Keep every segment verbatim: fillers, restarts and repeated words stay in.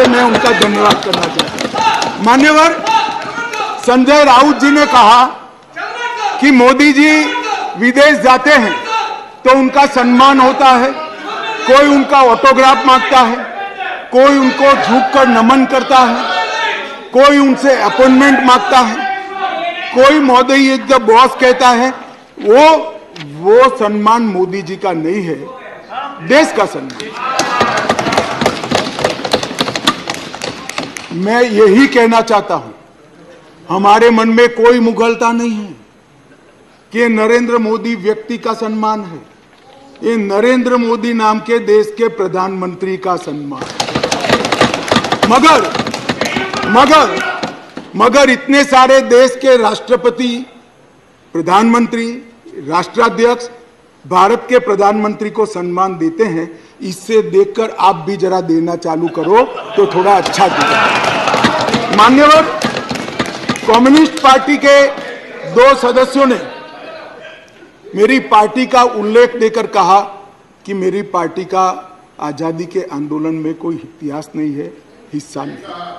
लिए मैं उनका धन्यवाद करना चाहता हूं। मान्यवर संजय राउत जी ने कहा कि मोदी जी विदेश जाते हैं तो उनका सम्मान होता है, कोई उनका ऑटोग्राफ मांगता है, कोई उनको झुककर नमन करता है, कोई उनसे अपॉइंटमेंट मांगता है, कोई मोदी इज द बॉस कहता है। वो वो सम्मान मोदी जी का नहीं है, देश का सम्मान। मैं यही कहना चाहता हूं, हमारे मन में कोई मुगलता नहीं है कि नरेंद्र मोदी व्यक्ति का सम्मान है, ये नरेंद्र मोदी नाम के देश के प्रधानमंत्री का सम्मान। मगर मगर मगर इतने सारे देश के राष्ट्रपति, प्रधानमंत्री, राष्ट्राध्यक्ष भारत के प्रधानमंत्री को सम्मान देते हैं, इससे देखकर आप भी जरा देना चालू करो तो थोड़ा अच्छा दिखेगा। मान्यवर कम्युनिस्ट पार्टी के दो सदस्यों ने मेरी पार्टी का उल्लेख देकर कहा कि मेरी पार्टी का आजादी के आंदोलन में कोई इतिहास नहीं है, हिस्सा नहीं।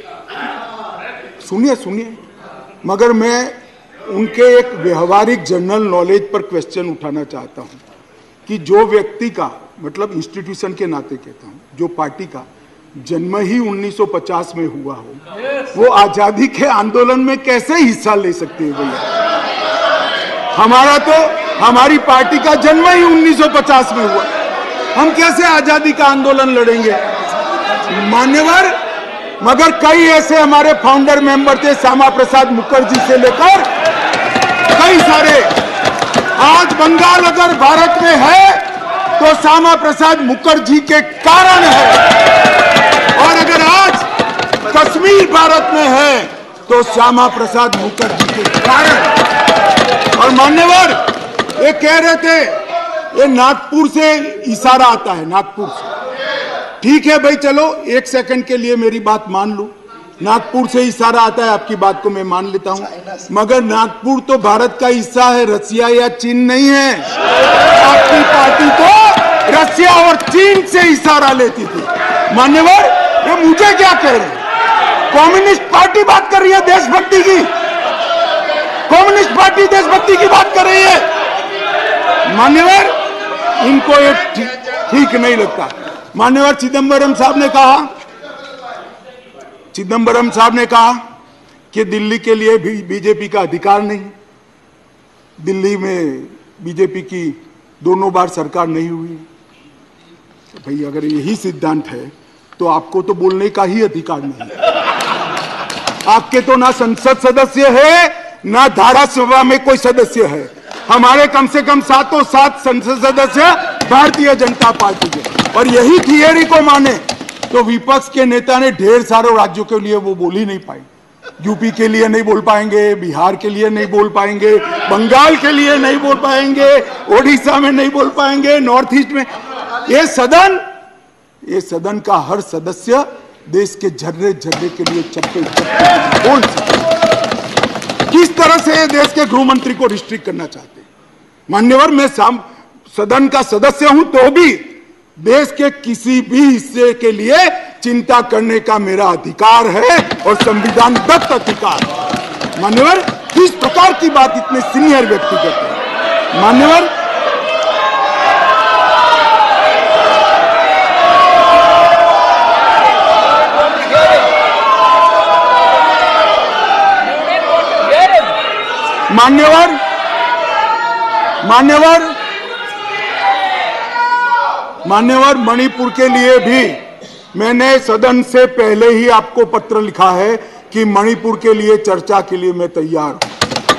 सुनिए सुनिए मगर मैं उनके एक व्यवहारिक जनरल नॉलेज पर क्वेश्चन उठाना चाहता हूं कि जो व्यक्ति का, मतलब इंस्टीट्यूशन के नाते कहता हूं, जो पार्टी का जन्म ही उन्नीस सौ पचास में हुआ हो, वो आजादी के आंदोलन में कैसे हिस्सा ले सकते हैं भैया? हमारा तो हमारी पार्टी का जन्म ही उन्नीस सौ पचास में हुआ, हम कैसे आजादी का आंदोलन लड़ेंगे? मान्यवर मगर कई ऐसे हमारे फाउंडर मेंबर थे, श्यामा प्रसाद मुखर्जी से लेकर कई सारे। आज बंगाल अगर भारत में है तो श्यामा प्रसाद मुखर्जी के कारण है, और अगर आज कश्मीर भारत में है तो श्यामा प्रसाद मुखर्जी के कारण। और मान्यवर ये कह रहे थे ये नागपुर से इशारा आता है, नागपुर से। ठीक है भाई, चलो एक सेकंड के लिए मेरी बात मान लो, नागपुर से इशारा आता है, आपकी बात को मैं मान लेता हूं, मगर नागपुर तो भारत का हिस्सा है, रसिया या चीन नहीं है। आपकी पार्टी तो रसिया और चीन से इशारा लेती थी। मान्यवर ये मुझे क्या कह रहे हैं? कम्युनिस्ट पार्टी बात कर रही है देशभक्ति की, कम्युनिस्ट पार्टी देशभक्ति की बात कर रही है। मान्यवर इनको ये ठीक नहीं लगता। मान्यवर चिदंबरम साहब ने कहा चिदंबरम साहब ने कहा कि दिल्ली के लिए भी बीजेपी का अधिकार नहीं, दिल्ली में बीजेपी की दोनों बार सरकार नहीं हुई। तो भाई अगर यही सिद्धांत है तो आपको तो बोलने का ही अधिकार नहीं है। आपके तो ना संसद सदस्य है ना धारासभा में कोई सदस्य है। हमारे कम से कम सातों सात संसद सदस्य भारतीय जनता पार्टी के, और यही थियरी को माने तो विपक्ष के नेता ने ढेर सारे राज्यों के लिए वो बोल ही नहीं पाए। यूपी के लिए नहीं बोल पाएंगे, बिहार के लिए नहीं बोल पाएंगे, बंगाल के लिए नहीं बोल पाएंगे, ओडिशा में नहीं बोल पाएंगे, नॉर्थ ईस्ट में। ये सदन ये सदन का हर सदस्य देश के झर्रे झर्रे के लिए चप्पे चप्पे बोल सकते। किस तरह से देश के गृह मंत्री को रिस्ट्रिक्ट करना चाहते हैं? मान्यवर मैं सदन का सदस्य हूं तो भी देश के किसी भी हिस्से के लिए चिंता करने का मेरा अधिकार है और संविधान दत्त अधिकार है। मान्यवर किस प्रकार की बात इतने सीनियर व्यक्ति करते हैं? मान्यवर मान्यवर मान्यवर मान्यवर मणिपुर के लिए भी मैंने सदन से पहले ही आपको पत्र लिखा है कि मणिपुर के लिए चर्चा के लिए मैं तैयार हूं।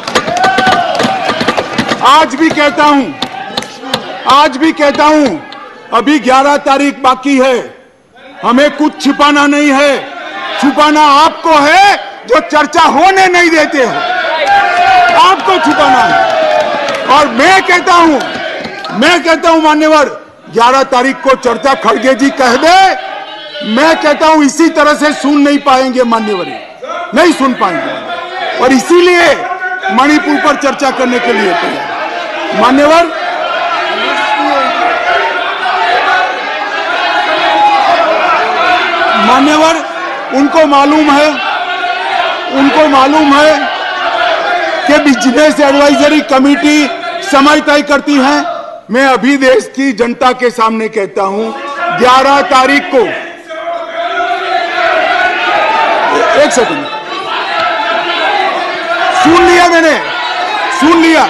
आज भी कहता हूं आज भी कहता हूं अभी ग्यारह तारीख बाकी है, हमें कुछ छिपाना नहीं है। छुपाना आपको है जो चर्चा होने नहीं देते हो, आपको छुपाना है। और मैं कहता हूं मैं कहता हूं मान्यवर ग्यारह तारीख को चर्चा खड़गे जी कह दे, मैं कहता हूं इसी तरह से सुन नहीं पाएंगे मान्यवर, नहीं सुन पाएंगे, और इसीलिए मणिपुर पर चर्चा करने के लिए तैयार। मान्यवर मान्यवर, उनको मालूम है उनको मालूम है कि बिजनेस एडवाइजरी कमेटी समय तय करती है। मैं अभी देश की जनता के सामने कहता हूं, ग्यारह तारीख को, एक सेकंड, सुन लिया मैंने, सुन लिया,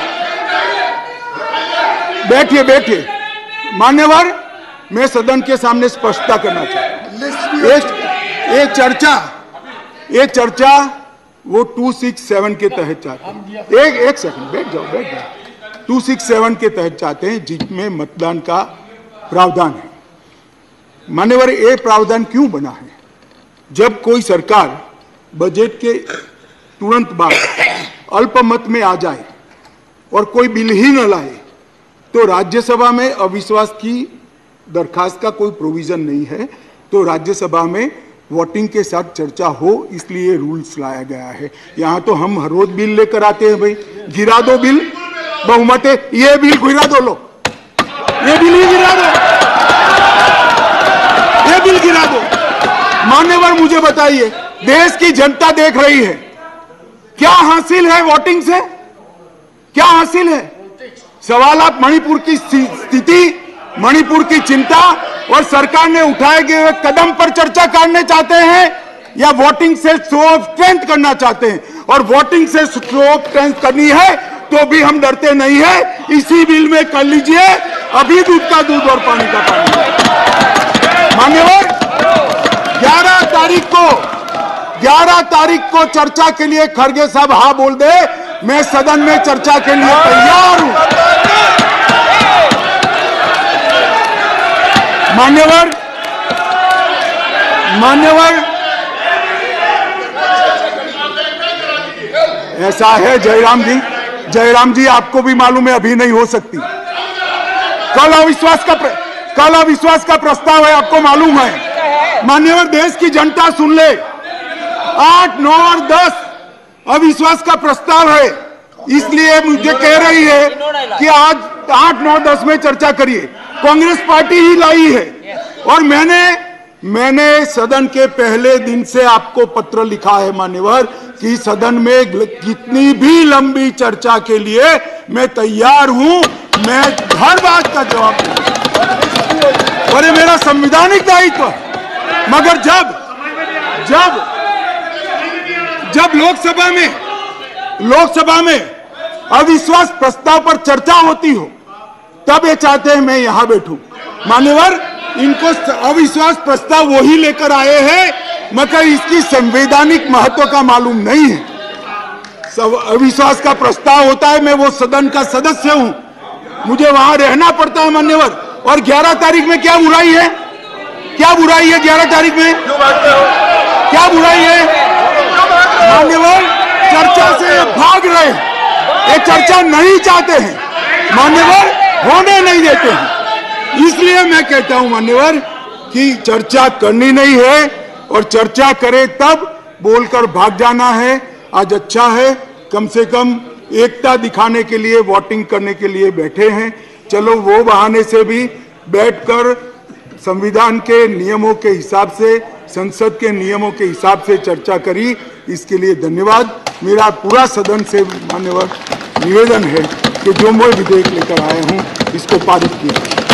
बैठिए बैठिए। मान्यवर, मैं सदन के सामने स्पष्टता करना चाहता हूं। एक, एक चर्चा एक चर्चा वो टू सिक्स सेवन के तहत चाहते हैं। एक एक सेकंड, बैठ जाओ बैठ जाओ। टू सिक्स सेवन के तहत चाहते हैं, जिसमें मतदान का प्रावधान है। मान्यवर, ये प्रावधान क्यों बना है? जब कोई सरकार बजट के तुरंत बाद अल्पमत में आ जाए और कोई बिल ही न लाए, तो राज्यसभा में अविश्वास की दरखास्त का कोई प्रोविजन नहीं है, तो राज्यसभा में वोटिंग के साथ चर्चा हो, इसलिए रूल्स लाया गया है। यहाँ तो हम हर रोज बिल लेकर आते हैं, भाई गिरा दो बिल, बहुमत है, ये बिल गिरा दो, लो ये बिल ही गिरा दो, ये बिल गिरा दो। मान्यवर, मुझे बताइए, देश की जनता देख रही है, क्या हासिल है वोटिंग से? क्या हासिल है? सवाल आप मणिपुर की स्थिति, मणिपुर की चिंता और सरकार ने उठाए गए कदम पर चर्चा करने चाहते हैं, या वोटिंग से शो ऑफ स्ट्रेंथ करना चाहते हैं? और वोटिंग से शो ऑफ स्ट्रेंथ करनी है तो भी हम डरते नहीं है, इसी बिल में कर लीजिए, अभी दूध का दूध और पानी का पानी। मान्यवर, ग्यारह तारीख को ग्यारह तारीख को चर्चा के लिए खड़गे साहब हाँ बोल दे, मैं सदन में चर्चा के लिए तैयार हूं। मान्यवर मान्यवर ऐसा है जयराम जी, जयराम जी आपको भी मालूम है अभी नहीं हो सकती। कल अविश्वास का प्र, कल अविश्वास का प्रस्ताव है, आपको मालूम है। मान्यवर, देश की जनता सुन ले, आठ नौ और दस अविश्वास का प्रस्ताव है, इसलिए मुझे कह रही है कि आज आठ नौ दस में चर्चा करिए। कांग्रेस पार्टी ही लाई है, और मैंने मैंने सदन के पहले दिन से आपको पत्र लिखा है मान्यवर, कि सदन में कितनी भी लंबी चर्चा के लिए मैं तैयार हूं, मैं हर बात का जवाब दूंगा, और ये मेरा संवैधानिक दायित्व है। मगर जब जब जब लोकसभा में लोकसभा में अविश्वास प्रस्ताव पर चर्चा होती हो, तब ये चाहते हैं मैं यहां बैठूं। मान्यवर, इनको अविश्वास प्रस्ताव वही लेकर आए हैं, मगर इसकी संवैधानिक महत्व का मालूम नहीं है। अविश्वास का प्रस्ताव होता है, मैं वो सदन का सदस्य हूं, मुझे वहां रहना पड़ता है मान्यवर। और ग्यारह तारीख में क्या बुराई है? क्या बुराई है ग्यारह तारीख में? क्या बुराई है? मान्यवर, चर्चा से भाग रहे हैं, ये चर्चा नहीं चाहते हैं मान्यवर, होने नहीं देते हैं। इसलिए मैं कहता हूं मान्यवर कि चर्चा करनी नहीं है, और चर्चा करे तब बोलकर भाग जाना है। आज अच्छा है, कम से कम एकता दिखाने के लिए वोटिंग करने के लिए बैठे हैं, चलो वो बहाने से भी बैठकर संविधान के नियमों के हिसाब से, संसद के नियमों के हिसाब से चर्चा करी, इसके लिए धन्यवाद। मेरा पूरा सदन से मान्यवर निवेदन है कि जो मैं विधेयक लेकर आया हूं, इसको पारित किया।